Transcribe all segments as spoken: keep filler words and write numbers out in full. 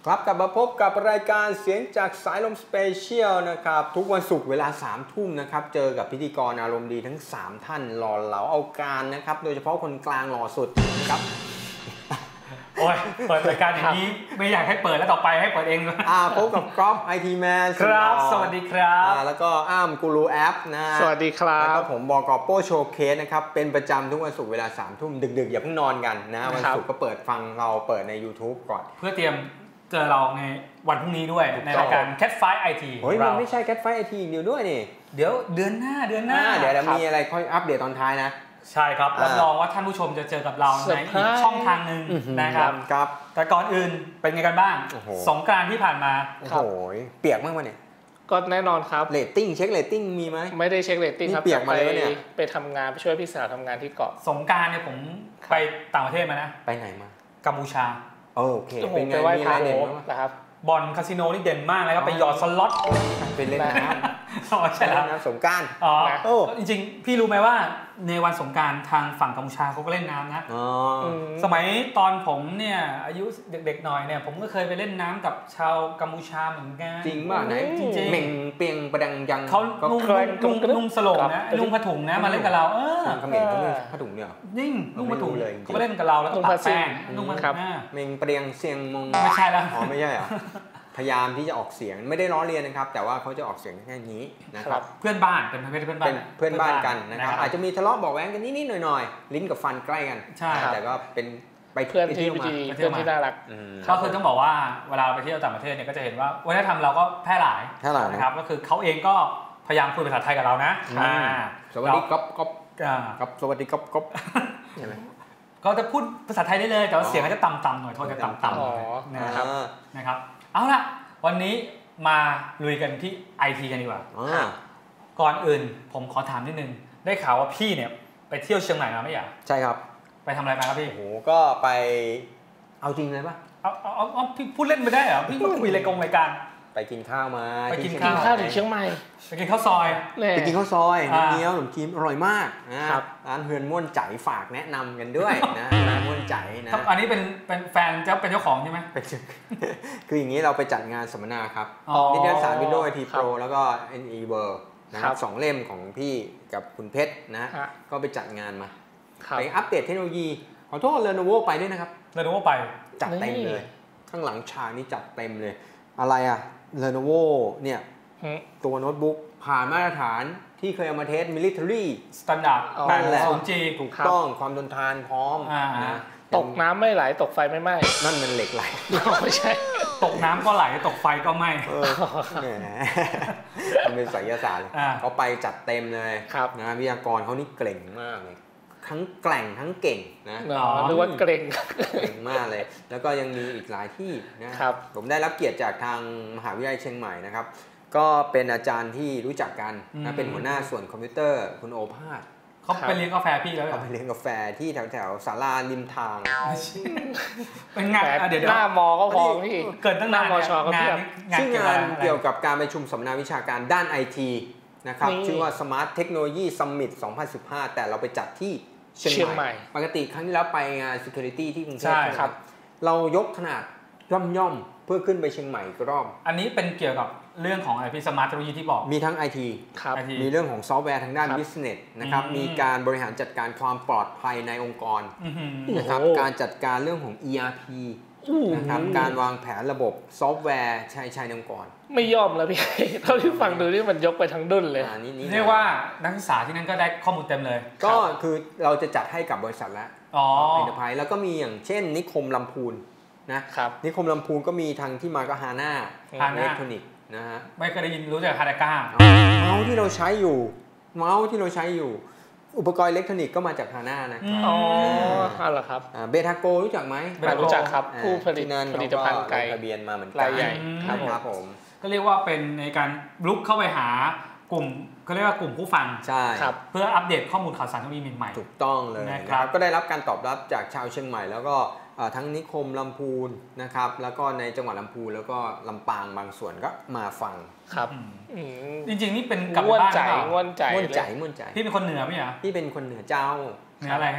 ครับกลับมาพบกับรายการเสียงจากสายลมสเปเชียลนะครับทุกวันศุกร์เวลาสามทุ่มนะครับเจอกับพิธีกรอารมณ์ดีทั้งสามท่านหล่อเหลาเอาการนะครับโดยเฉพาะคนกลางหล่อสุดนะครับโอ้ยเปิดรายการอย่างนี้ไม่อยากให้เปิดแล้วต่อไปให้เปิดเองเลยอ่าพบกับก๊อฟไอทีแมนครับสวัสดีครับอ่าแล้วก็อ้ามกูรูแอปนะสวัสดีครับแล้วก็ผมบอกอโป้โชว์เคสนะครับเป็นประจำทุกวันศุกร์เวลาสามทุ่มดึกๆอย่าเพิ่งนอนกันนะวันศุกร์ก็เปิดฟังเราเปิดใน YouTube ก่อนเพื่อเตรียมเจอเราในวันพรุ่งนี้ด้วยในรายการ Cat Fight ไอ ทีเฮ้ยมันไม่ใช่ Cat Fight ไอ ที เดียวด้วยนี่เดี๋ยวเดือนหน้าเดือนหน้าเดี๋ยวจะมีอะไรค่อยอัปเดตตอนท้ายนะใช่ครับรับรองว่าท่านผู้ชมจะเจอกับเราในอีกช่องทางหนึ่งนะครับครับแต่ก่อนอื่นเป็นไงกันบ้างสงกรานต์ที่ผ่านมาโอ้โหเปียกมากวะเนี่ยก็แน่นอนครับเรตติ้งเช็คเรตติ้งมีไหมไม่ได้เช็คเรตติ้งครับเปียกมาเลยเนี่ยไปทำงานไปช่วยพี่สาวทำงานที่เกาะสงกรานต์เนี่ยผมไปต่างประเทศมานะไปไหนมากัมพูชาโอเคเป็นไงมีอะไรเด่นบ้างนะครับบอลคาสิโนนี่เด่นมากเลยครับไปหยอดสล็อตเป็นเล่นน้ำใช่แล้วน้ำสงกรานต์อ๋อจริงๆพี่รู้ไหมว่าในวันสงกรานต์ทางฝั่งกัมพูชาเขาก็เล่นน้ำนะสมัยตอนผมเนี่ยอายุเด็กๆหน่อยเนี่ยผมก็เคยไปเล่นน้ำกับชาวกัมพูชาเหมือนกันจริงป่ะไหนจริงๆเม่งเปียงประดังยังเขานุ่งนุ่งสโลงนะนุ่งผ้าถุงนะมาเล่นกับเราเออทางเขมรเขานุ่งผ้าถุงเนี่ยยิ่งนุ่งผ้าถุงเลยเขาเล่นกับเราแล้วก็ปะแป้งนุ่งผ้าถุงเม่งประเดียงเสียงมงไม่ใช่แล้วอ๋อไม่ใช่เหรอพยายามที่จะออกเสียงไม่ได้ล้อเลียนนะครับแต่ว่าเขาจะออกเสียงแค่นี้นะครับเพื่อนบ้านเป็นประเภทเพื่อนบ้านเพื่อนบ้านกันนะครับอาจจะมีทะเลาะเบาะแว้งกันนิดๆหน่อยๆลิ้นกับฟันใกล้กันใช่แต่ก็เป็นไปเพื่อนที่ดีเพื่อนที่น่ารักก็คือต้องบอกว่าเวลาไปเที่ยวต่างประเทศเนี่ยก็จะเห็นว่าวัฒนธรรมเราก็แพร่หลายนะครับก็คือเขาเองก็พยายามคุยภาษาไทยกับเรานะสวัสดีก๊อฟก๊อฟก๊อฟสวัสดีก๊อฟก๊อฟใช่ไหมก็จะพูดภาษาไทยได้เลยแต่ว่าเสียงก็จะต่ำๆหน่อยโทนจะต่ำๆนะครับนะครับเอาล่ะวันนี้มาลุยกันที่ ไอ ที กันดีกว่าก่อนอื่นผมขอถามนิดนึงได้ข่าวว่าพี่เนี่ยไปเที่ยวเชียงใหม่มาไม่ใช่ใช่ครับไปทำอะไรมาครับพี่โอ้โหก็ไปเอาจริงเลยป่ะเอาเอาเอาพี่พูดเล่นไม่ได้เหรอพี่มาคุยรายกงรายการไปกินข้าวมาไปกินข้าวถึงเชียงใหม่ไปกินข้าวซอยไปกินข้าวซอยน้ำเงี้ยวขนมจีนอร่อยมากนะครับร้านเฮือนม่วนใจฝากแนะนำกันด้วยนะร้านม่วนใจนะอันนี้เป็นเป็นแฟนเจ้าเป็นเจ้าของใช่ไหมคืออย่างนี้เราไปจัดงานสัมมนาครับนิตยสาร Windows ไอ ที Pro แล้วก็ เอ็น อี World นะครับสองเล่มของพี่กับคุณเพชรนะก็ไปจัดงานมาไปอัปเดตเทคโนโลยีขอโทษ Lenovo ไปด้วยนะครับ Lenovo ไปจัดเต็มเลยข้างหลังฉากนี้จัดเต็มเลยอะไรอะ Lenovo เนี่ยตัวโน้ตบุ๊กผ่านมาตรฐานที่เคยเอามาเทส Military Standard นั่นแหละศูนย์จีถูกต้องความทนทานพร้อมนะตกน้ำไม่ไหลตกไฟไม่ไหม้นั่นมันเหล็กไหลไม่ใช่ตกน้ำก็ไหลตกไฟก็ไหม้แหมมันเป็นไสยศาสตร์เขาไปจัดเต็มเลยนะวิทยากรเขานี่เก่งมากเลยทั้งแกร่งทั้งเก่งนะหรือว่าเก่งเก่งมากเลยแล้วก็ยังมีอีกหลายที่นะครับผมได้รับเกียรติจากทางมหาวิทยาลัยเชียงใหม่นะครับก็เป็นอาจารย์ที่รู้จักกันนะเป็นหัวหน้าส่วนคอมพิวเตอร์คุณโอภาสเขาไปเลี้ยงกาแฟพี่แล้วเขาไปเลี้ยงกาแฟที่แถวแถวศาลาริมทางเป็นงานเดี๋ยวหน้ามอก็พอพี่เกิดตั้งนานมอชอก็เพียบซึ่งงานเกี่ยวกับการประชุมสัมมนาวิชาการด้าน ไอ ที นะครับชื่อว่า Smart Technology Summit สองพันสิบห้าแต่เราไปจัดที่เชียงใหม่ปกติครั้งที่แล้วไปงาน Security ที่กรุงเทพครับเรายกขนาดย่อมๆเพื่อขึ้นไปเชียงใหม่อีกรอบอันนี้เป็นเกี่ยวกับเรื่องของอะไรพี่ Smart Technology ที่บอกมีทั้ง ไอ ที มีเรื่องของซอฟต์แวร์ทางด้าน Business นะครับมีการบริหารจัดการความปลอดภัยในองค์กรนะครับการจัดการเรื่องของ อี อาร์ พี นะครับการวางแผนระบบซอฟต์แวร์ใช้ใช้ในองค์กรไม่ยอมแล้วพี่เท่าที่ฟังดูนี่มันยกไปทั้งดุ้นเลยเรียกว่านักศึกษาที่นั่นก็ได้ข้อมูลเต็มเลยก็คือเราจะจัดให้กับบริษัทแล้วอ๋อเอ็นเตอร์ไพรส์แล้วก็มีอย่างเช่นนิคมลำพูนนะครับนิคมลำพูนก็มีทางที่มาก็ฮาน่าฮาน่าอิเล็กทรอนิกส์นะฮะไม่เคยได้ยินรู้จักฮานาก้าเมาส์ที่เราใช้อยู่เมาส์ที่เราใช้อยู่อุปกรณ์อิเล็กทรอนิกส์ก็มาจากฮาน่านะครับอ๋อเหรอครับเบทาโกรู้จักไหมรู้จักครับผู้ผลิตผลิตภัณฑ์ไก่ทะเบียนมาเหมือนกันรายใหญ่ครับผมก็เรียกว่าเป็นในการลุกเข้าไปหากลุ่มเขาเรียกว่ากลุ่มผู้ฟังใช่เพื่ออัปเดตข้อมูลข่าวสารเทคโนโลยีใหม่ๆถูกต้องเลยนะครับก็ได้รับการตอบรับจากชาวเชียงใหม่แล้วก็ทั้งนิคมลำพูนนะครับแล้วก็ในจังหวัดลำพูนแล้วก็ลำปางบางส่วนก็มาฟังครับจริงๆนี่เป็นกับบ้านใจง่วนใจม่วนใจม่วนใจพี่เป็นคนเหนือไหมอ่ะพี่เป็นคนเหนือเจ้าเหนืออะไรให้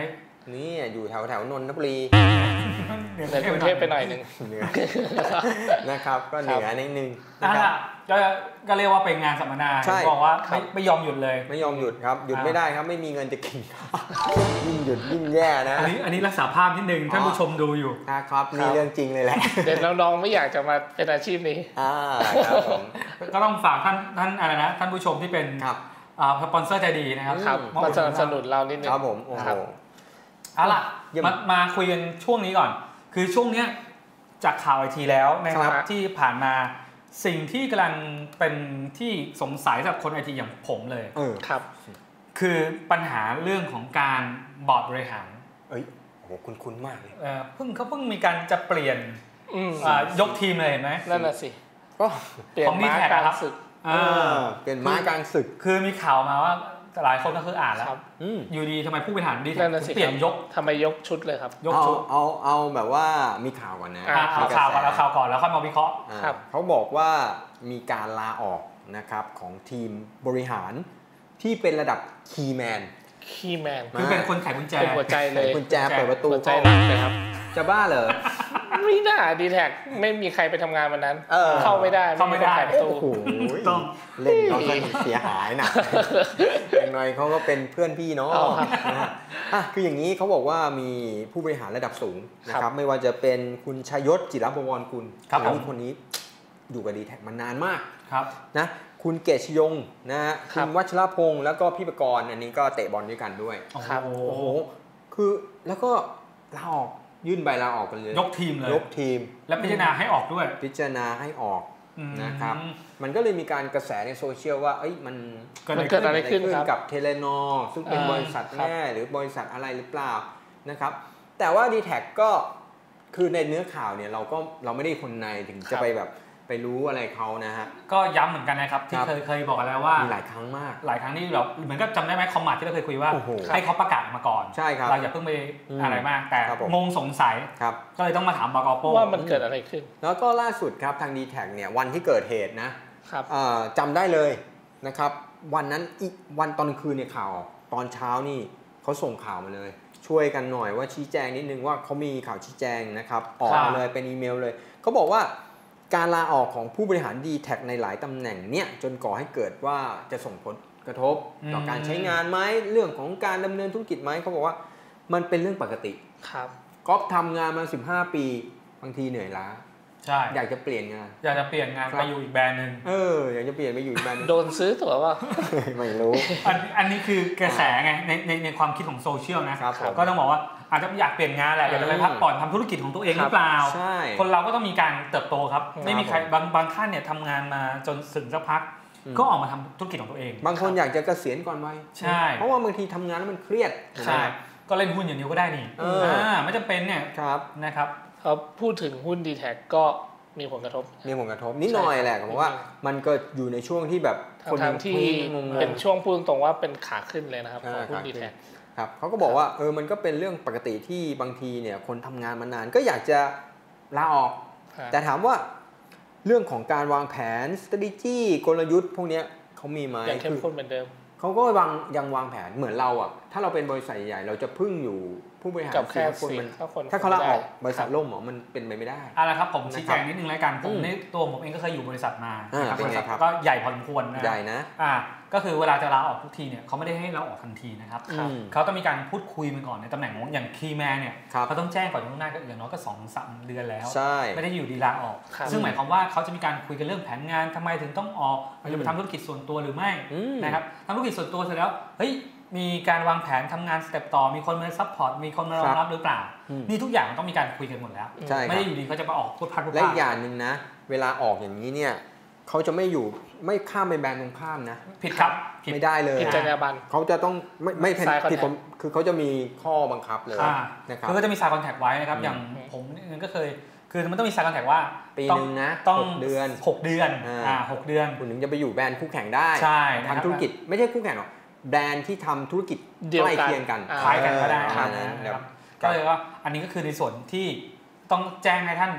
นี่อยู่แถวแถวนนทบุรีในกรุงเทพไปหน่อยนึงนะครับก็เหนือนิดนึงนะครับก็ก็เรียกว่าเป็นงานสัมมนาบอกว่าไม่ไม่ยอมหยุดเลยไม่ยอมหยุดครับหยุดไม่ได้ครับไม่มีเงินจะกินยิ่งหยุดยิ่งแย่นะอันนี้อันนี้รักษาภาพนิดนึงท่านผู้ชมดูอยู่ครับนี่เรื่องจริงเลยแหละเด็กน้องๆไม่อยากจะมาเป็นอาชีพนี้อ่าครับผมก็ต้องฝากท่านท่านอะไรนะท่านผู้ชมที่เป็นอ่าสปอนเซอร์ใจดีนะครับมาสนับสนุนเรานิดนึงครับผมโอ้โหเอาล่ะมามาคุยกันช่วงนี้ก่อนคือช่วงเนี้ยจากข่าวไอทีแล้วนะครับที่ผ่านมาสิ่งที่กำลังเป็นที่สงสัยสำหรับคนไอทีอย่างผมเลยเออครับคือปัญหาเรื่องของการบอร์ดบริหารเอ้ยโหคุ้นๆมากเลยเออเพิ่งเขาเพิ่งมีการจะเปลี่ยนอ่ายกทีมเลยเห็นไหมนั่นน่ะสิก็เปลี่ยนม้ากลางศึกเออเปลี่ยนม้ากลางศึกคือมีข่าวมาว่าหลายคนก็คืออ่านแล้วอยู่ดีทำไมผู้บริหารดีเปลี่ยนยกทำไมยกชุดเลยครับยกชุดเอาเอาแบบว่ามีข่าวก่อนนะเอาข่าวก่อนแล้วข่าวก่อนแล้วค่อยมาวิเคราะห์เขาบอกว่ามีการลาออกนะครับของทีมบริหารที่เป็นระดับคีย์แมนคีย์แมนคือเป็นคนไขกุญแจเป็นหัวใจเลยกุญแจเปิดประตูหัวใจหลักเลยครับจะบ้าเหรอไม่น่าดีแท็กไม่มีใครไปทำงานวันนั้นเข้าไม่ได้เข้าไม่ได้โอ้โหต้องเล่นเขาเสียหายนะอย่างน้อยเขาก็เป็นเพื่อนพี่เนาะอ่ะคืออย่างนี้เขาบอกว่ามีผู้บริหารระดับสูงนะครับไม่ว่าจะเป็นคุณชัยยศจิรบวรกุลที่คนนี้อยู่กับดีแท็กมานานมากครับนะคุณเกษยงนะฮะคุณวัชรพงษ์แล้วก็พี่ประกรณ์อันนี้ก็เตะบอลด้วยกันด้วยครับโอ้โหคือแล้วก็ลาออกยื่นใบลาออกกันเลยยกทีมเลยยกทีมและพิจารณาให้ออกด้วยพิจารณาให้ออกนะครับมันก็เลยมีการกระแสในโซเชียลว่าเอ้ยมันเกิดอะไรขึ้นกับเทเลนอร์ซึ่งเป็นบริษัทแม่หรือบริษัทอะไรหรือเปล่านะครับแต่ว่า ดี แท็ก ก็คือในเนื้อข่าวเนี่ยเราก็เราไม่ได้คนในถึงจะไปแบบไปรู้อะไรเขานะฮะก็ย้ำเหมือนกันนะครับที่เคยเคยบอกกันแล้วว่ามีหลายครั้งมากหลายครั้งที่เราเหมือนกับจำได้ไหมคอมมาที่เราเคยคุยว่าให้เขาประกาศมาก่อนใช่ครับเราอย่าเพิ่งไปอะไรมากแต่งงสงสัยก็เลยต้องมาถามบกป. ว่ามันเกิดอะไรขึ้นแล้วก็ล่าสุดครับทาง ดี แท็ก เนี่ยวันที่เกิดเหตุนะครับจำได้เลยนะครับวันนั้นอีกวันตอนกลางคืนเนี่ยข่าวตอนเช้านี่เขาส่งข่าวมาเลยช่วยกันหน่อยว่าชี้แจงนิดนึงว่าเขามีข่าวชี้แจงนะครับออกมาเลยเป็นอีเมลเลยเขาบอกว่าการลาออกของผู้บริหาร ดี แท็ก ในหลายตำแหน่งเนี่ยจนก่อให้เกิดว่าจะส่งผลกระทบต่อการใช้งานไหมเรื่องของการดำเนินธุรกิจไหมเขาบอกว่ามันเป็นเรื่องปกติครับก๊อฟทำงานมาสิบห้าปีบางทีเหนื่อยล้าใช่อยากจะเปลี่ยนงานอยากจะเปลี่ยนงานไปอยู่อีกแบรนด์นึงเอออยากจะเปลี่ยนไปอยู่อีกแบรนด์นึงโดนซื้อตัวว่าไม่รู้อันอันนี้คือกระแสไงในในในความคิดของโซเชียลนะก็ต้องบอกว่าอาจจะอยากเปลี่ยนงานแหละอยากจะไปพักผ่อนทำธุรกิจของตัวเองหรือเปล่าคนเราก็ต้องมีการเติบโตครับไม่มีใครบางบางท่านเนี่ยทำงานมาจนถึงสักพักก็ออกมาทำธุรกิจของตัวเองบางคนอยากจะเกษียณก่อนวัยใช่เพราะว่าบางทีทำงานแล้วมันเครียดใช่ก็เล่นหุ้นอย่างเดียวก็ได้นี่อ่าไม่จำเป็นเนี่ยนะครับเขาพูดถึงหุ้น ดี แท็ก ก็มีผลกระทบมีผลกระทบนิดหน่อยแหละเพราะว่ามันก็อยู่ในช่วงที่แบบคนที่เป็นช่วงพูดตรงๆว่าเป็นขาขึ้นเลยนะครับของหุ้น ดี แท็กครับเขาก็บอกว่าเออมันก็เป็นเรื่องปกติที่บางทีเนี่ยคนทำงานมานานก็อยากจะลาออกแต่ถามว่าเรื่องของการวางแผน strategy กลยุทธ์พวกนี้เขามีไหมยังเข้มข้นเหมือนเดิมเขาก็วางยังวางแผนเหมือนเราอ่ะถ้าเราเป็นบริษัทใหญ่เราจะพึ่งอยู่ผู้บริหารแค่คนมันถ้าเขาลาออกบริษัทล่มหรอมันเป็นไปไม่ได้อ่ะละครับผมชี้แจงนิดนึงแล้วกันผมนี่ตัวผมเองก็เคยอยู่บริษัทมาบริษัทก็ใหญ่พอสมควรนะใหญ่นะอ่าก็คือเวลาจะลาออกทุกทีเนี่ยเขาไม่ได้ให้เราออกทันทีนะครับเขาต้องมีการพูดคุยกันก่อนในตำแหน่งอย่างคีย์แมนเนี่ยเขาต้องแจ้งก่อนล่วงหน้าก็อย่างน้อยก็สองสามเดือนแล้วไม่ได้อยู่ดีลาออกซึ่งหมายความว่าเขาจะมีการคุยกันเรื่องแผนงานทำไมถึงต้องออกจะไปทำธุรกิจส่วนตัวหรือไม่นะครับทำธุรกิจส่วนตัวเสร็จแล้วเฮ้ยมีการวางแผนทำงานสเต็ปต่อมีคนมาซัพพอร์ตมีคนมารองรับหรือเปล่านี่ทุกอย่างต้องมีการคุยกันหมดแล้วไม่ได้อยู่ดีเขาจะมาออกพูดพัดพูดและอีกอย่างนึงนะเวลาออกอย่างนี้เนี่ยเขาจะไม่อยู่ไม่ข้ามไปแบรนด์ตรงข้ามนะผิดครับไม่ได้เลยผิดจรรยาบรรณเขาจะต้องไม่ไม่ผิดผมคือเขาจะมีข้อบังคับเลยนะครับคือก็จะมีสายคอนแทคไว้นะครับอย่างผมนี่ก็เคยคือมันต้องมีสายคอนแทคว่าปีนึงนะต้องหกเดือนหกเดือนอ่าหกเดือนคุณถึงจะไปอยู่แบรนด์คู่แข่งได้ใช่ทำธุรกิจไม่ใช่คู่แข่งหรอกแบรนด์ที่ทำธุรกิจใกล้เคียงกันคล้ายกันก็ได้นะครับก็เลยว่าอันนี้ก็คือในส่วนที่ต้องแจ้งให้ท่านผ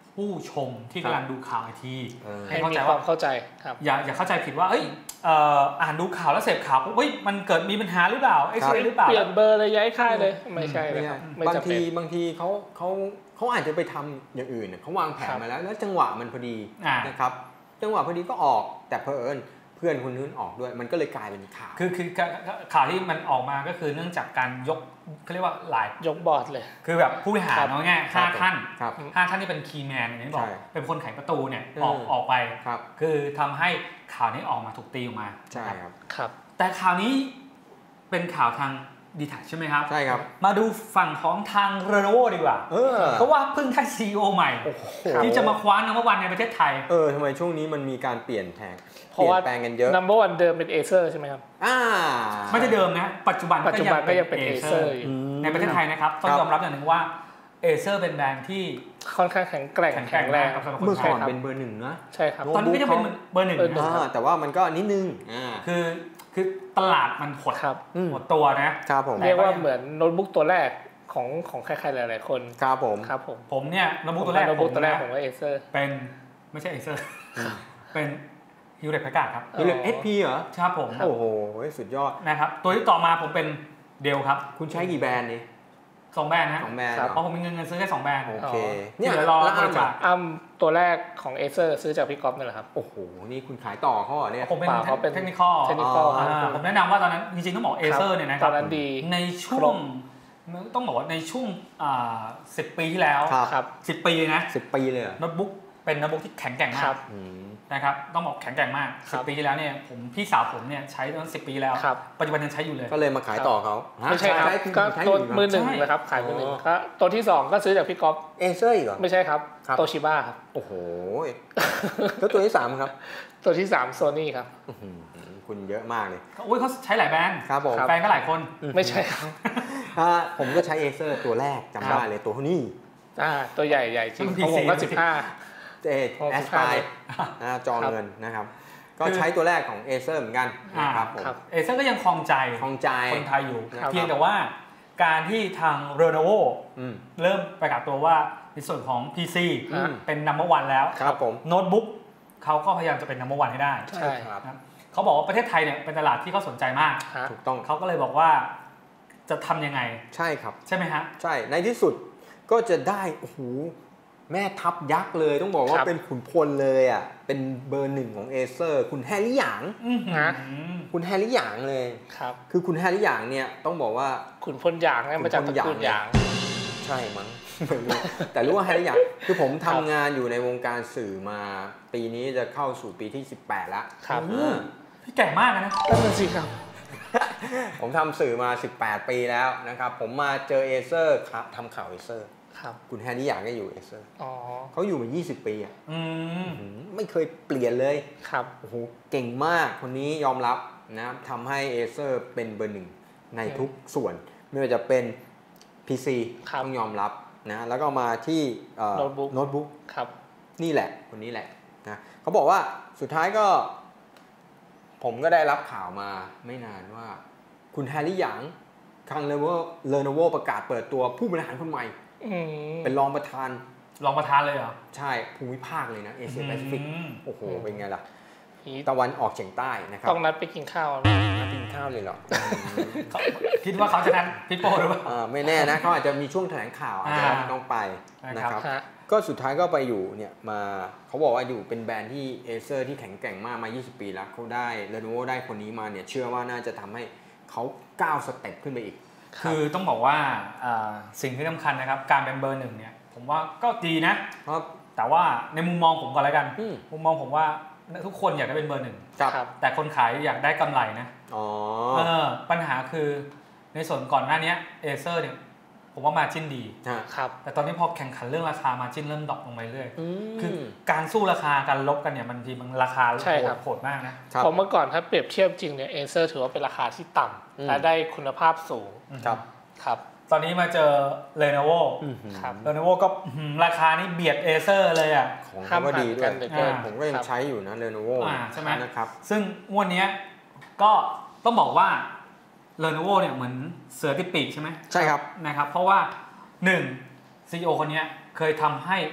ผู้ชมที่กำลังดูข่าวไอทีให้เข้าใจว่าเข้าใจครับอย่าอย่าเข้าใจผิดว่าเอ้ยอ่านดูข่าวแล้วเสพข่าวเฮ้ยมันเกิดมีปัญหาหรือเปล่าเอ็กซ์เรย์หรือเปล่าเปลี่ยนเบอร์เลยย้ายค่ายเลยไม่ใช่เลยครับบางทีบางทีเขาเขาเขาอาจจะไปทำอย่างอื่นเขาวางแผนมาแล้วแล้วจังหวะมันพอดีนะครับจังหวะพอดีก็ออกแต่เผอิญเพื่อนคนนู้นออกด้วยมันก็เลยกลายเป็นข่าวคือคือข่าวที่มันออกมาก็คือเนื่องจากการยกเขาเรียกว่าหลายยกบอร์ดเลยคือแบบผู้บริหารเนาะง่ายห้าท่านห้าท่านที่เป็นคีย์แมนอย่างที่บอกเป็นคนไขประตูเนี่ยออกออกไปคือทำให้ข่าวนี้ออกมาถูกตีออกมาใช่ครับครับแต่ข่าวนี้เป็นข่าวทางดีแท็กใช่ไหมครับใช่ครับมาดูฝั่งของทาง Lenovo ดีกว่าเพราะว่าเพิ่งได้ ซี อี โอ ใหม่ที่จะมาคว้า นัมเบอร์ วันในประเทศไทยเออทำไมช่วงนี้มันมีการเปลี่ยนแปลงเปลี่ยนแปลงกันเยอะ นัมเบอร์ วัน เดิมเป็น Acer ใช่ไหมครับอ่าไม่ใช่เดิมนะปัจจุบันปัจจุบันก็ยังเป็น Acer ในประเทศไทยนะครับต้องยอมรับอย่างหนึ่งว่า Acer เป็นแบรนด์ที่ค่อนข้างแข็งแกร่งแข็งแรงกับเมื่อก่อนเป็นเบอร์หนึ่งนะใช่ครับตอนนี้ก็ยังเป็นเบอร์หนึ่งแต่ว่ามันก็นิดนึงคือคือตลาดมันหดหดตัวนะครับผมเรียกว่าเหมือนโน้ตบุ๊กตัวแรกของของใครๆหลายๆคนครับผมครับผมผมเนี่ยโน้ตบุ๊กตัวแรกโน้ตบุ๊กตัวแรกผมว่า Acer เป็นไม่ใช่ Acer เป็น Hewlett Packard ครับ Hewlett เอช พี เหรอครับผมโอ้โหสุดยอดนะครับตัวที่ต่อมาผมเป็น Dell ครับคุณใช้กี่แบรนด์นี่สองแบรนด์นะสองแบรนด์เพราะผมมีเงินเงินซื้อแค่สองแบรนด์โอเคเนี่ยเดี๋ยวรอบริจาคอ้ำตัวแรกของ Acer ซื้อจากพี่ก๊อฟนี่แหละครับโอ้โหนี่คุณขายต่อเขาเหรอเนี่ยผมเป็นเทคนิคอลเทคนิคอลผมแนะนำว่าตอนนั้นจริงๆต้องบอก Acer เนี่ยนะครับตอนนั้นดีในช่วงต้องบอกว่าในช่วงสิบปีที่แล้วครับสิบปีนะสิบปีเลยโน้ตบุ๊กเป็นโน้ตบุ๊กที่แข็งแกร่งมากนะครับต้องบอกแข็งแกร่งมากสิบปีที่แล้วเนี่ยผมพี่สาวผมเนี่ยใช้ตั้งสิบปีแล้วปัจจุบันยังใช้อยู่เลยก็เลยมาขายต่อเขาไม่ใช่ครับก็ตัวมือหนึ่งนะครับขายมือหนึ่งก็ตัวที่สองก็ซื้อจากพี่ก๊อฟเอเซอร์อีกเหรอไม่ใช่ครับโตชิบ้าครับโอ้โหแล้วตัวที่สามครับตัวที่สามโซนี่ครับคุณเยอะมากเลยโอ้ยเขาใช้หลายแบรนด์ครับผมแบรนด์ก็หลายคนไม่ใช่ครับผมก็ใช้เอเซอร์ตัวแรกจำได้เลยตัวนี้อ่าตัวใหญ่ใหญ่จริงของผมก็สิบห้าเอแอสไพร์จอเงินนะครับก็ใช้ตัวแรกของ Acer เหมือนกันนะครับผม Acer ก็ยังคลองใจคลองใจคนไทยอยู่เพียงแต่ว่าการที่ทาง Lenovo เริ่มประกาศตัวว่าในส่วนของ พี ซี เป็น นัมเบอร์ วัน แล้วโน้ตบุ๊กเขาก็พยายามจะเป็น นัมเบอร์ วัน ให้ได้ใช่ครับเขาบอกว่าประเทศไทยเนี่ยเป็นตลาดที่เขาสนใจมากถูกต้องเขาก็เลยบอกว่าจะทำยังไงใช่ครับใช่ไหมฮะใช่ในที่สุดก็จะได้โอ้โหแม่ทัพยักษ์เลยต้องบอกว่าเป็นขุนพลเลยอ่ะเป็นเบอร์หนึ่งของ Acer คุณแฮร์รี่หยางนะคุณแฮร์รี่หยางเลยครับคือคุณแฮร์รี่หยางเนี่ยต้องบอกว่าขุนพลหยางมาจากตระกูลหยางใช่มั้งแต่รู้ว่าแฮร์รี่หยางคือผมทำงานอยู่ในวงการสื่อมาปีนี้จะเข้าสู่ปีที่สิบแปดแล้วครับพี่แก่มากนะนั่นสิครับผมทำสื่อมาสิบแปดปีแล้วนะครับผมมาเจอ Acer ทำข่าว Acerคุณแฮร์รี่หยางก็อยู่ Acer เขาอยู่มายี่สิบปีอ่ะไม่เคยเปลี่ยนเลยครับโอ้โหเก่งมากคนนี้ยอมรับนะทำให้ Acer เป็นเบอร์หนึ่งในทุกส่วนไม่ว่าจะเป็น พี ซี ต้องยอมรับนะแล้วก็มาที่โน้ตบุ๊กครับนี่แหละคนนี้แหละนะเขาบอกว่าสุดท้ายก็ผมก็ได้รับข่าวมาไม่นานว่าคุณแฮร์รี่หยางทาง Lenovo ประกาศเปิดตัวผู้บริหารคนใหม่เป็นรองประธานรองประธานเลยเหรอใช่ภูมิภาคเลยนะเอเชียแปซิฟิกโอ้โหเป็นไงล่ะตะวันออกเฉียงใต้นะครับต้องนัดไปกินข้าวนัดกินข้าวเลยเหรอคิดว่าเขาจะนัดพี่โป้หรือเปล่าไม่แน่นะเขาอาจจะมีช่วงแถลงข่าวอาจจะต้องไปนะครับก็สุดท้ายก็ไปอยู่เนี่ยมาเขาบอกว่าอยู่เป็นแบรนด์ที่ Acer ที่แข็งแกร่งมากมายี่สิบปีแล้วเขาได้ Lenovo ได้คนนี้มาเนี่ยเชื่อว่าน่าจะทำให้เขาก้าวสเต็ปขึ้นไปอีกคือต้องบอกว่าสิ่งที่สำคัญนะครับการเป็นเบอร์หนึ่งเนี่ยผมว่าก็ดีนะแต่ว่าในมุมมองผมก่อนแล้วกันมุมมองผมว่าทุกคนอยากได้เป็นเบอร์หนึ่งแต่คนขายอยากได้กำไรนะปัญหาคือในส่วนก่อนหน้านี้ Acer เนี่ยผมว่ามาจิ้นดีแต่ตอนนี้พอแข่งขันเรื่องราคามาจิ้นเริ่มดรอปลงไปเรื่อยคือการสู้ราคาการลบกันเนี่ยมันทีมันราคาโหดมากนะผมเมื่อก่อนถ้าเปรียบเทียบจริงเนี่ย Acer ถือว่าเป็นราคาที่ต่ำและได้คุณภาพสูงครับครับตอนนี้มาเจอ Lenovo ครับ Lenovo ก็ราคานี่เบียด Acer เลยอ่ะของเขาก็ดีด้วยผมก็ยังใช้อยู่นะ Lenovo ใช่ไหมนะครับซึ่งงวดนี้ก็ต้องบอกว่า Lenovo เนี่ยเหมือนเสือติดปีกใช่ไหมใช่ครับนะครับเพราะว่าหนึ่ง ซี อี โอ คนนี้เคยทำให้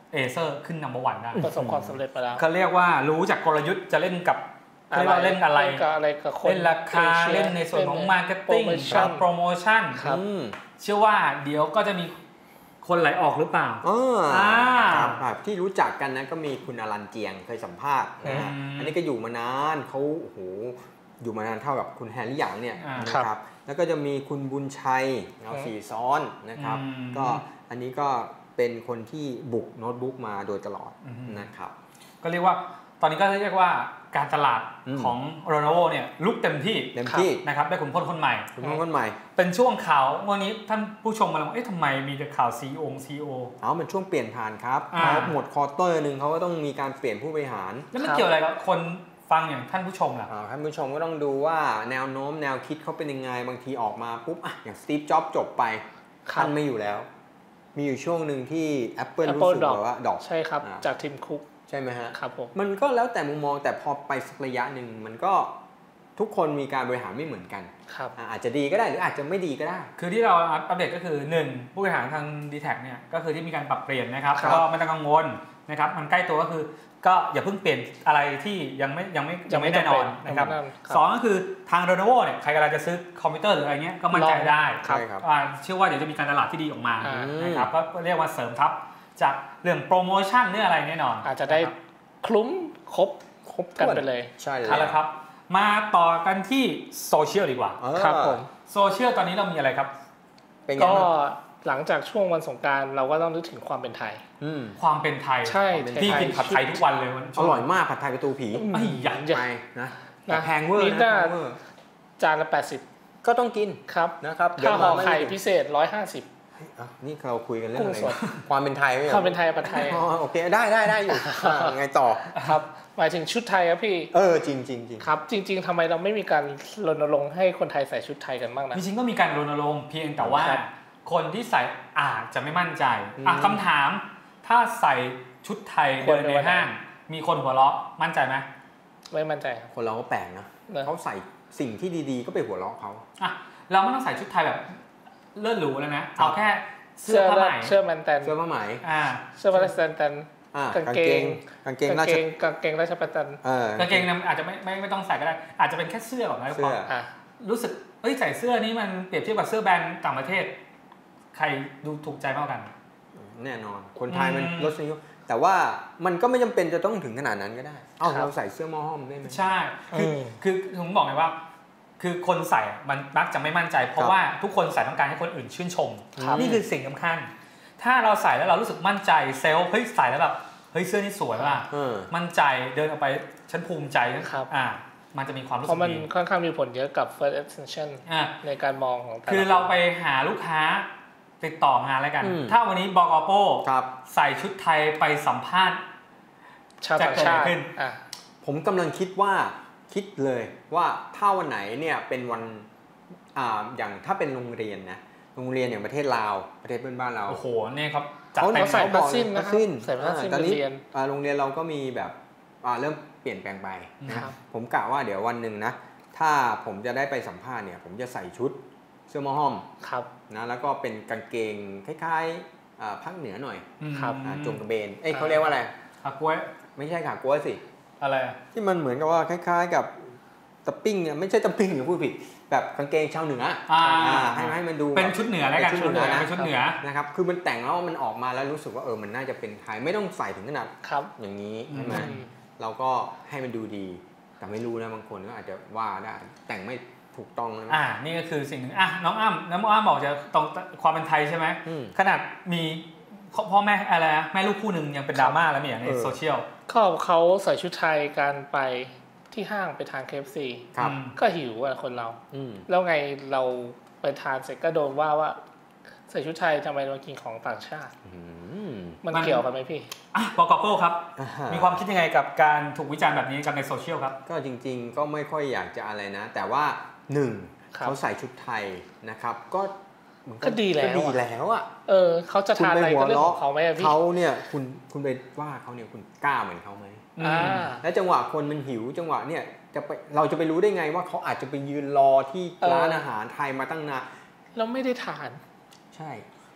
เอเซอร์ขึ้นนัมเบอร์วันได้ประสบความสำเร็จไปแล้วเขาเรียกว่ารู้จากกลยุทธ์จะเล่นกับเรียกว่าเล่นอะไรเล่นราคาเล่นในส่วนของมาร์เก็ตติ้งโปรโมชั่นเชื่อว่าเดี๋ยวก็จะมีคนไหลออกหรือเปล่าอ่าครับที่รู้จักกันนะก็มีคุณอรันเจียงเคยสัมภาษณ์นะฮะอันนี้ก็อยู่มานานเขาโอ้โหอยู่มานานเท่ากับคุณแฮร์รี่หยางเนี่ยนะครับแล้วก็จะมีคุณบุญชัยเงาสีซ้อนนะครับก็อันนี้ก็เป็นคนที่บุกโน้ตบุ๊กมาโดยตลอดนะครับก็เรียกว่าตอนนี้ก็เรียกว่าการตลาดของ Lenovo เนี่ยลุกเต็มที่เต็มที่นะครับได้ขุนพลคนใหม่ขุนพลคนใหม่เป็นช่วงข่าววันนี้ท่านผู้ชมมาแล้วเอ๊ะทำไมมีแต่ข่าว ซี อี โอ ซี อี โออ๋อมันช่วงเปลี่ยนผ่านครับพอหมดควอเตอร์นึงเขาก็ต้องมีการเปลี่ยนผู้บริหารแล้วมันเกี่ยวอะไรกับคนฟังอย่างท่านผู้ชมล่ะท่านผู้ชมก็ต้องดูว่าแนวโน้มแนวคิดเขาเป็นยังไงบางทีออกมาปุ๊บอ่ะอย่างสตีฟจ็อบส์จบไปท่านไม่อยู่แล้วมีอยู่ช่วงหนึ่งที่ Apple รู้สึกว่าดอกใช่ครับจากทีมคุกใช่ไหมฮะครับผมมันก็แล้วแต่มุมมองแต่พอไปสักระยะหนึ่งมันก็ทุกคนมีการบริหารไม่เหมือนกันครับอาจจะดีก็ได้หรืออาจจะไม่ดีก็ได้คือที่เราอัปเดตก็คือหนึ่งผู้บริหารทาง ดี แท็ก เนี่ยก็คือที่มีการปรับเปลี่ยนนะครับก็ไม่ต้องกังวลนะครับมันใกล้ตัวก็คือก็อย่าเพิ่งเปลี่ยนอะไรที่ยังไม่ยังไม่ยังไม่แน่นอนนะครับสองก็คือทาง Lenovo เนี่ยใครกำลังจะซื้อคอมพิวเตอร์หรืออะไรเงี้ยก็มั่นใจได้เชื่อว่าเดี๋ยวจะมีการตลาดที่ดีออกมานะครับก็เรียกว่าเสริมทัพจากเรื่องโปรโมชั่นเรื่องอะไรแน่นอนอาจจะได้คลุ้มครบครบกันไปเลยใช่แล้วครับมาต่อกันที่โซเชียลดีกว่าครับผมโซเชียลตอนนี้เรามีอะไรครับก็หลังจากช่วงวันสงกรานต์เราก็ต้องนึกถึงความเป็นไทยความเป็นไทยใช่พี่กินผัดไทยทุกวันเลยอร่อยมากผัดไทยประตูผีไอ้ยันไปนะแพงเวอร์นะจานละแปดสิบก็ต้องกินครับนะครับข้าวห่อไข่พิเศษหนึ่งร้อยห้าสิบนี่เราคุยกันเรื่องอะไรความเป็นไทยความเป็นไทยผัดไทยอ๋อโอเคได้ได้ได้อยู่ไงต่อครับหมายถึงชุดไทยครับพี่เออจริงจริงจริงครับจริงๆทำไมเราไม่มีการรณรงค์ให้คนไทยใส่ชุดไทยกันบ้างนะจริงๆก็มีการรณรงค์เพียงแต่ว่าคนที่ใส่อาจจะไม่มั่นใจอ่ะคำถามถ้าใส่ชุดไทยเดินในห้างมีคนหัวเราะมั่นใจไหมไม่มั่นใจคนเราก็แปลกนะเขาใส่สิ่งที่ดีๆก็ไปหัวเราะเขาอ่ะเราไม่ต้องใส่ชุดไทยแบบเลิศหรูแล้วนะเอาแค่เสื้อผ้าไหมเสื้อแมนแตนเสื้อผ้าไหมอ่าเสื้อผ้าแมนแตนกางเกงกางเกงราชกางเกงราชประจันกางเกงนั้นอาจจะไม่ไม่ไม่ต้องใส่ก็ได้อาจจะเป็นแค่เสื้อแบบนั้นพอรู้สึกเอ้ยใส่เสื้อนี้มันเปรียบเทียบกับเสื้อแบรนด์ต่างประเทศใครดูถูกใจมากกันแน่นอนคนไทยมันรสนิยมแต่ว่ามันก็ไม่จำเป็นจะต้องถึงขนาดนั้นก็ได้เอ้าเราใส่เสื้อหม้อห้อมได้ไหมใช่คือคือผมบอกเลยว่าคือคนใส่มันมักจะไม่มั่นใจเพราะว่าทุกคนใส่ต้องการให้คนอื่นชื่นชมนี่คือสิ่งสำคัญถ้าเราใส่แล้วเรารู้สึกมั่นใจเซลล์เฮ้ยใส่แล้วแบบเฮ้ยเสื้อนี่สวยว่ะมั่นใจเดินออกไปฉันภูมิใจนะครับอ่ามันจะมีความรู้สึกเพราะมันค่อนข้างมีผลเยอะกับ first impression ในการมองของคือเราไปหาลูกค้าติดต่องานแล้วกันถ้าวันนี้บกป.ใส่ชุดไทยไปสัมภาษณ์ชาวต่างชาติผมกำลังคิดว่าคิดเลยว่าถ้าวันไหนเนี่ยเป็นวันอ่าอย่างถ้าเป็นโรงเรียนนะโรงเรียนอย่างประเทศลาวประเทศเพื่อนบ้านเราโอ้โหเนี่ยครับจัดแต่งใส่ผ้าสิ้นนะครับใส่ผ้าสิ้นตอนนี้เรียนโรงเรียนเราก็มีแบบเริ่มเปลี่ยนแปลงไปนะครับผมกะว่าเดี๋ยววันหนึ่งนะถ้าผมจะได้ไปสัมภาษณ์เนี่ยผมจะใส่ชุดเสื้อหม้อห้อมครับนะแล้วก็เป็นกางเกงคล้ายๆภาคเหนือหน่อยครับจงกระเบนเอ้ยเขาเรียกว่าอะไรขากล้วยไม่ใช่ขากล้วยสิอะไรที่มันเหมือนกับว่าคล้ายๆกับตะปิ้งเนี่ยไม่ใช่ตะปิ้งหรือพูดผิดแบบกางเกงชาวเหนือให้ให้มันดูเป็นชุดเหนือแล้วกันชุดเหนือเป็นชุดเหนือนะครับคือมันแต่งแล้วมันออกมาแล้วรู้สึกว่าเออมันน่าจะเป็นไทยไม่ต้องใส่ถึงขนาดอย่างนี้ใช่ไหมเราก็ให้มันดูดีแต่ไม่รู้นะบางคนก็อาจจะว่าได้แต่งไม่ถูกต้องอ่านี่ก็คือสิ่งหนึ่งอ่ะน้องอ้ำน้องอ้ำบอกจะตรงความเป็นไทยใช่ไหมขนาดมีพ่อแม่อะไรแม่ลูกคู่หนึ่งยังเป็นดราม่าแล้วเนี่ยในโซเชียลเขาเขาใส่ชุดไทยการไปที่ห้างไปทาน เค เอฟ ซี ก็หิวอ่ะคนเราแล้วไงเราไปทานเสร็จก็โดนว่าว่าใส่ชุดไทยทำไมมากินของต่างชาติมันเกี่ยวกันไหมพี่อ่ะบกป.ครับมีความคิดยังไงกับการถูกวิจารณ์แบบนี้กันในโซเชียลครับก็จริงๆก็ไม่ค่อยอยากจะอะไรนะแต่ว่าหนึ่งเขาใส่ชุดไทยนะครับก็ก็ดีแล้วดีแล้วอ่ะเออเขาจะทานอะไรก็เรื่องของเขาไหมพี่เขาเนี่ยคุณคุณไปว่าเขาเนี่ยคุณกล้าเหมือนเขาไหมและจังหวะคนมันหิวจังหวะเนี่ยจะไปเราจะไปรู้ได้ไงว่าเขาอาจจะไปยืนรอที่ร้านอาหารไทยมาตั้งนานเราไม่ได้ทานใช่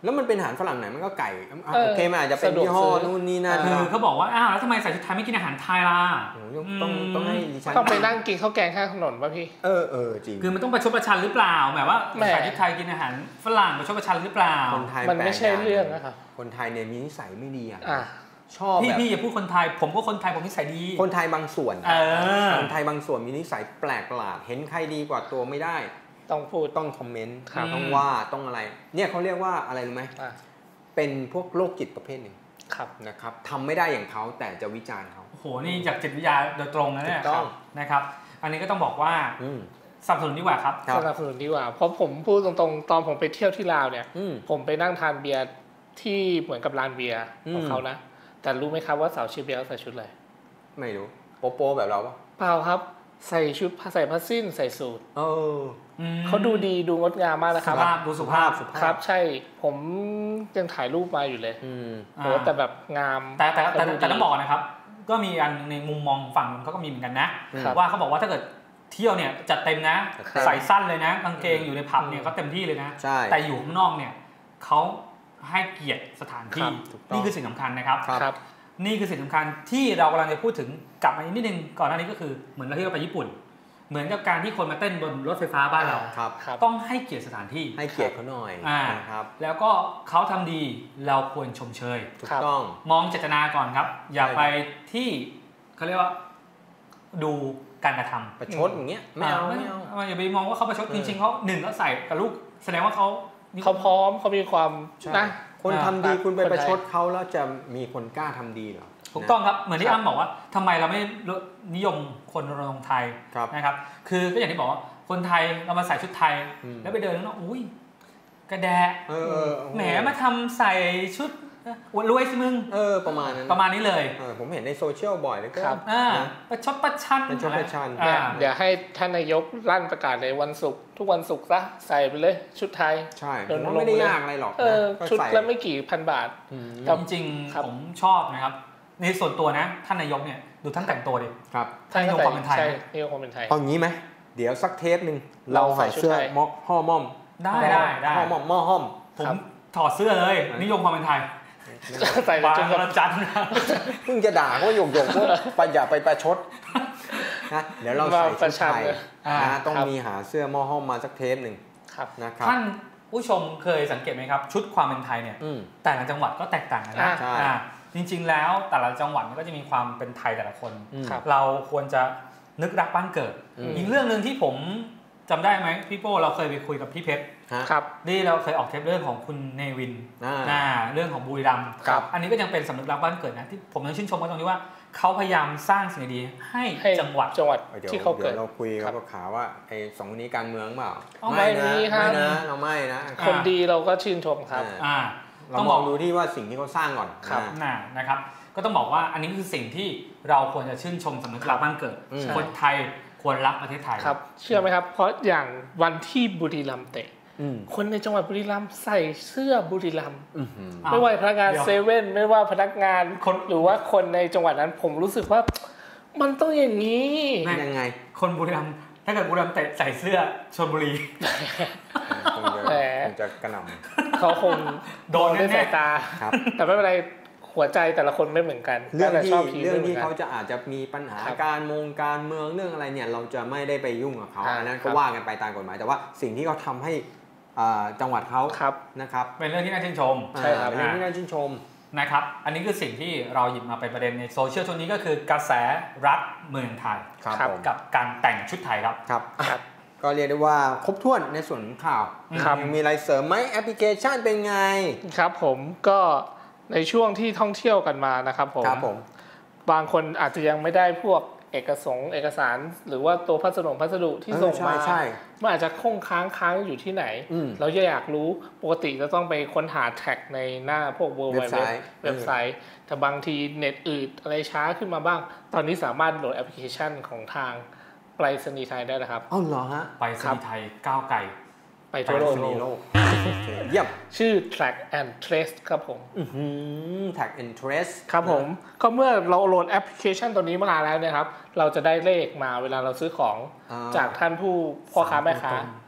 แล้วมันเป็นอาหารฝรั่งไหนมันก็ไก่โอเคมันอาจจะเป็นยี่ห้อนู่นนี่นั่นคือเขาบอกว่าอ้าวแล้วทำไมใส่ชุดไทยไม่กินอาหารไทยล่ะต้องต้องให้ดิฉันต้องไปนั่งกินข้าวแกงข้างถนนป่ะพี่เออเออจริงคือมันต้องประชดประชันหรือเปล่าแบบว่าใส่ชุดไทยกินอาหารฝรั่งประชดประชันหรือเปล่าคนไทยมันไม่ใช่เรื่องนะครับคนไทยเนี่ยมีนิสัยไม่ดีอ่ะชอบพี่พี่อย่าพูดคนไทยผมก็คนไทยผมนิสัยดีคนไทยบางส่วนคนไทยบางส่วนมีนิสัยแปลกประหลาดเห็นใครดีกว่าตัวไม่ได้ต้องพูดต้องคอมเมนต์ต้องว่าต้องอะไรเนี่ยเขาเรียกว่าอะไรรู้ไหมเป็นพวกโรคจิตประเภทหนึ่งนะครับทำไม่ได้อย่างเขาแต่จะวิจารณ์เขาโอ้โหนี่จากจิตวิทยาโดยตรงนะเนี่ยนะครับอันนี้ก็ต้องบอกว่าสนับสนุนดีกว่าครับสนับสนุนดีกว่าเพราะผมพูดตรงๆตอนผมไปเที่ยวที่ลาวเนี่ยผมไปนั่งทานเบียร์ที่เหมือนกับร้านเบียร์ของเขานะแต่รู้ไหมครับว่าสาวชื่อเบียร์เขาใส่ชุดอะไรไม่รู้โป๊โป๊แบบเราปะเปล่าครับใส่ชุดใส่ผ้าสิ้นใส่สูทเออเขาดูดีดูงดงามมากนะครับสุภาพดูสุภาพครับใช่ผมยังถ่ายรูปมาอยู่เลยโหแต่แบบงามแต่แต่แต่แต่ต้องบอกนะครับก็มีอันในมุมมองฝั่งเขาก็มีเหมือนกันนะว่าเขาบอกว่าถ้าเกิดเที่ยวเนี่ยจัดเต็มนะใส่สั้นเลยนะกางเกงอยู่ในผับเนี่ยเขาเต็มที่เลยนะแต่อยู่ข้างนอกเนี่ยเขาให้เกียรติสถานที่นี่คือสิ่งสำคัญนะครับนี่คือสิ่งสำคัญที่เรากำลังจะพูดถึงกลับมานิดนึงก่อนหน้านี้ก็คือเหมือนเราที่เราไปญี่ปุ่นเหมือนกับการที่คนมาเต้นบนรถไฟฟ้าบ้านเราต้องให้เกียรติสถานที่ให้เกียรติเขาหน่อยนะครับแล้วก็เขาทำดีเราควรชมเชยถูกต้องมองเจตนาก่อนครับอย่าไปที่เขาเรียกว่าดูการกระทำประชดอย่างเงี้ยไม่เอาไม่เอาอย่าไปมองว่าเขาประชดจริงๆเขาหนึ่งก็ใส่กับลูกแสดงว่าเขาเขาพร้อมเขามีความนะคนทำดีคุณไปประชดเขาแล้วจะมีคนกล้าทำดีเหรอถูกต้องครับเหมือนที่อ้ำบอกว่าทำไมเราไม่นิยมคนรณรงค์ไทยนะครับคือก็อย่างที่บอกว่าคนไทยเรามาใส่ชุดไทยแล้วไปเดินแล้วอุ้ยกระแดะแหมมาทำใส่ชุดอวดรวยสิมึงเออประมาณนั้นประมาณนี้เลยผมเห็นในโซเชียลบ่อยเลยก็ประชดประชันประชดประชันเดี๋ยวให้ท่านนายกลั่นประกาศในวันศุกร์ทุกวันศุกร์ซะใส่ไปเลยชุดไทยใช่ผมไม่ได้ยากอะไรหรอกชุดละไม่กี่พันบาทจริงๆผมชอบนะครับในส่วนตัวนะท่านนายกเนี่ยดูท่านแต่งตัวดิครับท่านนิยมความเป็นไทยนิยมความเป็นไทยเอางี้ไหมเดี๋ยวสักเทปนึงเราใส่เสื้อห่อม่อมได้ได้ได้ห่อม่อมหม้อห้อมผมถอดเสื้อเลยนิยมความเป็นไทยใส่บางระจันเพิ่งจะด่าเขาหยกหยกว่าไปอย่าไปประชดนะเดี๋ยวเราใส่ชุดไทยนะต้องมีหาเสื้อหม้อห้อมมาสักเทปหนึ่งนะครับท่านผู้ชมเคยสังเกตไหมครับชุดความเป็นไทยเนี่ยแต่ละจังหวัดก็แตกต่างกันนะจริงๆแล้วแต่ละจังหวัดมันก็จะมีความเป็นไทยแต่ละคนเราควรจะนึกรักบ้านเกิดอีกเรื่องนึงที่ผมจำได้ไหมพี่โป้เราเคยไปคุยกับพี่เพชรครับนี่เราเคยออกเทปเรื่องของคุณเนวินอ่าเรื่องของบุรีรัมย์อันนี้ก็ยังเป็นสำนึกรักบ้านเกิดนะที่ผมยังชื่นชมว่าตรงที่ว่าเขาพยายามสร้างสิ่งดีให้จังหวัดจังหวัดที่เขาเกิดเราคุยกับข่าวว่าไอ้สองคนนี้การเมืองเปล่าไม่นะไม่นะเราไม่นะคนดีเราก็ชื่นชมครับอ่าต้องบอกดูที่ว่าสิ่งที่เขาสร้างก่อนครับนะครับก็ต้องบอกว่าอันนี้คือสิ่งที่เราควรจะชื่นชมสำนึกรักบ้านเกิดคนไทยควรรักประเทศไทยครับเชื่อไหมครับเพราะอย่างวันที่บุรีรัมย์เตะคนในจังหวัดบุรีรัมย์ใส่เสื้อบุรีรัมย์ไม่ว่าพนักงานเซเว่นไม่ว่าพนักงานคนหรือว่าคนในจังหวัดนั้นผมรู้สึกว่ามันต้องอย่างนี้ยังไงคนบุรีรัมย์ถ้าเกิดบุรีรัมย์เตะใส่เสื้อชลบุรีคงจะกระหน่ำเขาคงโดนด้วยสายตาแต่ไม่เป็นไรหัวใจแต่ละคนไม่เหมือนกันเรื่องที่เรื่องที่เขาจะอาจจะมีปัญหาการมงการเมืองเรื่องอะไรเนี่ยเราจะไม่ได้ไปยุ่งกับเขาอันนั้นก็ว่ากันไปตามกฎหมายแต่ว่าสิ่งที่เขาทำให้จังหวัดเขานะครับเป็นเรื่องที่น่าชื่นชมใช่ครับเป็นเรื่องที่น่าชื่นชมนะครับอันนี้คือสิ่งที่เราหยิบมาเป็นประเด็นในโซเชียลช่วงนี้ก็คือกระแสรักเมืองไทยกับการแต่งชุดไทยครับครับก็เรียกได้ว่าครบถ้วนในส่วนของข่าวยังมีอะไรเสริมไหมแอปพลิเคชันเป็นไงครับผมก็ในช่วงที่ท่องเที่ยวกันมานะครับผมครับผมบางคนอาจจะยังไม่ได้พวกเอกสงเอกสารหรือว่าตัวพัสดุพัสดุที่ส่งมามันอาจจะคงค้างค้างอยู่ที่ไหนเราอยากรู้ปกติจะต้องไปค้นหาแท็กในหน้าพวกเว็บไซต์เว็บไซต์แต่บางทีเน็ตอืดอะไรช้าขึ้นมาบ้างตอนนี้สามารถโหลดแอปพลิเคชันของทางไปรษณีย์ไทยได้แล้วครับอ้าวเหรอฮะไปรษณีย์ไทยก้าวไกลไปทั่วโลกเยี่ยมชื่อ Track and Trace ครับผมอือหือ Track and Trace ครับผมก็เมื่อเราโหลดแอปพลิเคชันตัวนี้มาแล้วเนี่ยครับเราจะได้เลขมาเวลาเราซื้อของจากท่านผู้พ่อค้าแม่ค้า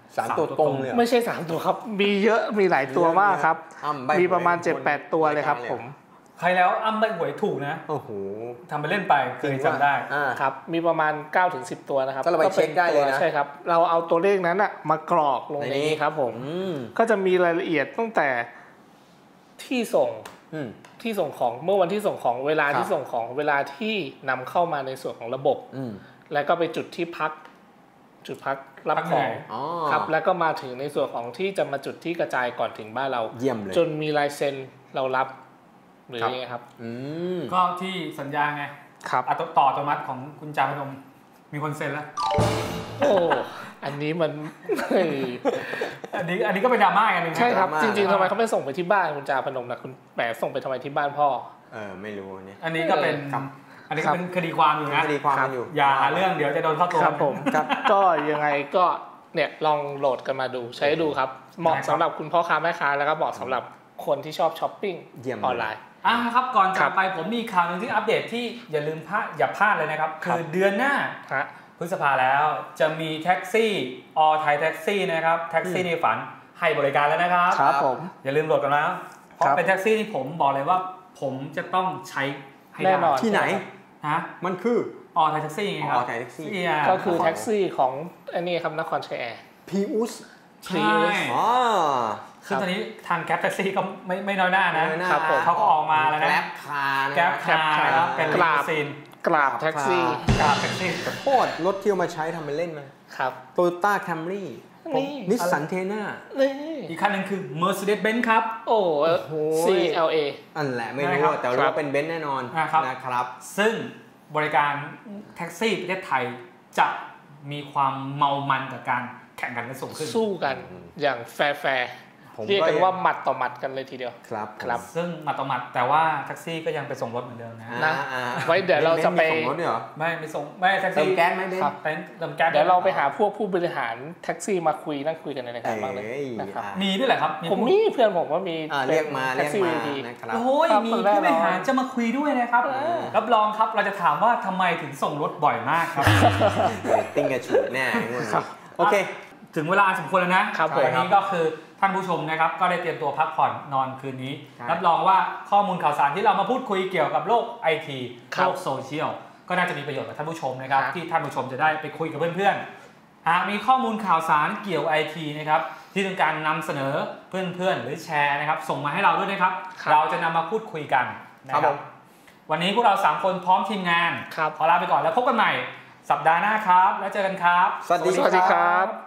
สามตัวตรงเลยไม่ใช่สามตัวครับมีเยอะมีหลายตัวมากครับมีประมาณ เจ็ดแปด ตัวเลยครับผมใครแล้วอ้ำใบหวยถูกนะโอ้โหทำไปเล่นไปเคยจำได้ครับมีประมาณ เก้าถึงสิบ ตัวนะครับก็เราไปเช็คได้เลยนะใช่ครับเราเอาตัวเลขนั้นอะมากรอกลงในนี้ครับผมก็จะมีรายละเอียดตั้งแต่ที่ส่งที่ส่งของเมื่อวันที่ส่งของเวลาที่ส่งของเวลาที่นำเข้ามาในส่วนของระบบแล้วก็ไปจุดที่พักจุดพักรับของครับแล้วก็มาถึงในส่วนของที่จะมาจุดที่กระจายก่อนถึงบ้านเราเยี่ยมเลยจนมีลายเซ็นเรารับหรือยังไงครับก็ที่สัญญาไงครับต่ออัตโนมัติของคุณจาพนมมีคนเซ็นแล้วโอ้อันนี้มันอันนี้อันนี้ก็เป็นดราม่ากันนึงใช่ครับจริงๆทำไมเขาไม่ส่งไปที่บ้านคุณจาพนมนะคุณแหมส่งไปทำไมที่บ้านพ่อเออไม่รู้เนี่ยอันนี้ก็เป็นอันนี้ก็เป็นคดีความอยู่นะคดีความอยู่อย่าหาเรื่องเดี๋ยวจะโดนเข้าตัวครับผมก็ยังไงก็เนี่ยลองโหลดกันมาดูใช้ดูครับเหมาะสำหรับคุณพ่อค้าแม่ค้าแล้วก็เหมาะสำหรับคนที่ชอบช้อปปิ้งออนไลน์อ่ะครับก่อนจากไปผมมีข่าวนึงที่อัปเดตที่อย่าลืมพลาดอย่าพลาดเลยนะครับคือเดือนหน้าพฤษภาแล้วจะมีแท็กซี่ออไทยแท็กซี่นะครับแท็กซี่ในฝันให้บริการแล้วนะครับครับผมอย่าลืมโหลดกันนะเพราะเป็นแท็กซี่ที่ผมบอกเลยว่าผมจะต้องใช้ให้ได้ที่ไหนฮะมันคือออไทยแท็กซี่ไงครับออไทยแท็กซี่ก็คือแท็กซี่ของอันนี้ครับนครชัยแอร์พีอุสใช่ซึ่งตอนนี้ทางแกร็บแท็กซี่ก็ไม่ไม่น้อยหน้านะครับเขาก็ออกมาแล้วนะแกร็บคาร์แกร็บคาร์ครับเป็นกราบซีนกราบแท็กซี่กราบแท็กซี่โคตรรถเที่ยวมาใช้ทำเป็นเล่นมาครับ Toyota Camry นิสสันเทน่าอีกคันนึงคือ Mercedes-Benz ครับโอ้โห ซี แอล เออันแหละไม่รู้แต่รู้ว่าเป็นเบนซ์แน่นอนนะครับซึ่งบริการแท็กซี่ประเทศไทยจะมีความเมามันกับการแข่งกันและส่งขึ้นสู้กันอย่างแฟร์เรียกกันว่าหมัดต่อหมัดกันเลยทีเดียวครับครับซึ่งหมัดต่อหมัดแต่ว่าแท็กซี่ก็ยังไปส่งรถเหมือนเดิมนะนะไว้เดี๋ยวเราจะไปส่งรถด้วยเหรอไม่ไม่ส่งไม่แท็กซี่เติมแก๊สไหมเบนซ์เติมแก๊สเดี๋ยวเราไปหาพวกผู้บริหารแท็กซี่มาคุยนั่งคุยกันในรายการบ้างเลยนะครับมีด้วยแหละครับผมมีเพื่อนผมว่ามีเรียกมาเรียกมานะครับโอ้ยมีผู้บริหารจะมาคุยด้วยนะครับรับรองครับเราจะถามว่าทำไมถึงส่งรถบ่อยมากครับติ้งกระฉุดแน่โอเคถึงเวลาสมควรแล้วนะวันนี้ก็คือท่านผู้ชมนะครับก็ได้เตรียมตัวพักผ่อนนอนคืนนี้รับรองว่าข้อมูลข่าวสารที่เรามาพูดคุยเกี่ยวกับโลก ไอ ที โลกโซเชียลก็น่าจะมีประโยชน์กับท่านผู้ชมนะครับที่ท่านผู้ชมจะได้ไปคุยกับเพื่อนๆหากมีข้อมูลข่าวสารเกี่ยว ไอ ที นะครับที่ต้องการนำเสนอเพื่อนๆหรือแชร์นะครับส่งมาให้เราด้วยนะครับเราจะนำมาพูดคุยกันนะครับวันนี้พวกเราสามคนพร้อมทีมงานขอลาไปก่อนแล้วพบกันใหม่สัปดาห์หน้าครับแล้วเจอกันครับสวัสดีครับ